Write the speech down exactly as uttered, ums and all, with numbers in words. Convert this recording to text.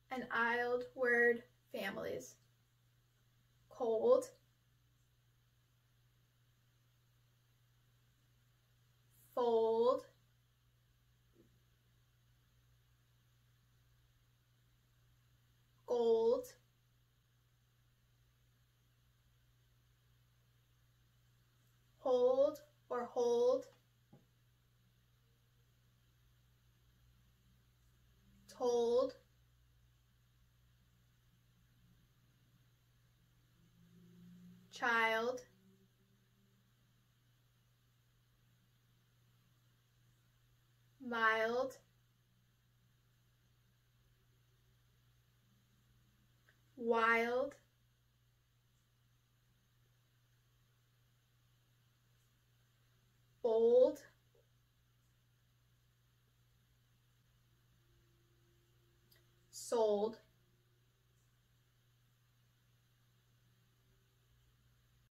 and isled word families. Cold, fold, gold, hold or hold, told, child, mild, wild, bold, sold,